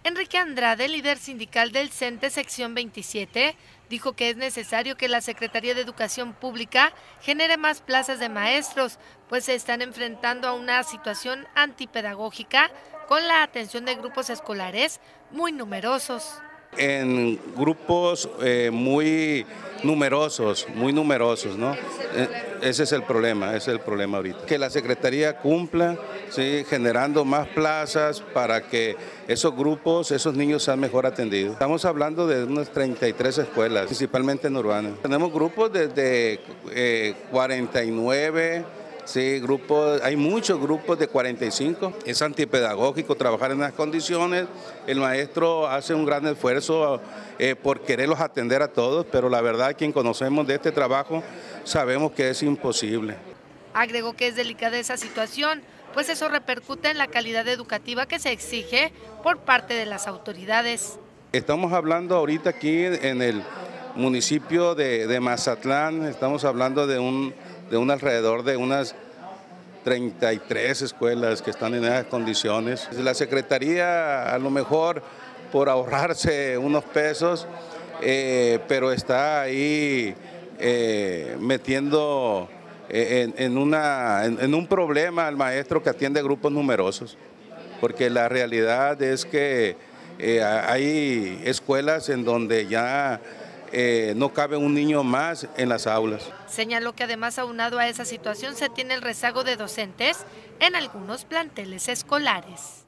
Enrique Andrade, líder sindical del CENTE Sección 27, dijo que es necesario que la Secretaría de Educación Pública genere más plazas de maestros, pues se están enfrentando a una situación antipedagógica con la atención de grupos escolares muy numerosos. En grupos muy numerosos, ¿no? Ese es el problema ahorita. Que la Secretaría cumpla, ¿sí?, generando más plazas para que esos grupos, esos niños sean mejor atendidos. Estamos hablando de unas 33 escuelas, principalmente en urbanas. Tenemos grupos desde 49. Sí, hay muchos grupos de 45, es antipedagógico trabajar en las condiciones, el maestro hace un gran esfuerzo por quererlos atender a todos, pero la verdad quien conocemos de este trabajo sabemos que es imposible. Agregó que es delicada esa situación, pues eso repercute en la calidad educativa que se exige por parte de las autoridades. Estamos hablando ahorita aquí en el municipio de Mazatlán, estamos hablando de un alrededor de unas 33 escuelas que están en esas condiciones. La Secretaría a lo mejor por ahorrarse unos pesos, pero está ahí metiendo en un problema al maestro que atiende grupos numerosos, porque la realidad es que hay escuelas en donde ya no cabe un niño más en las aulas. Señaló que además, aunado a esa situación, se tiene el rezago de docentes en algunos planteles escolares.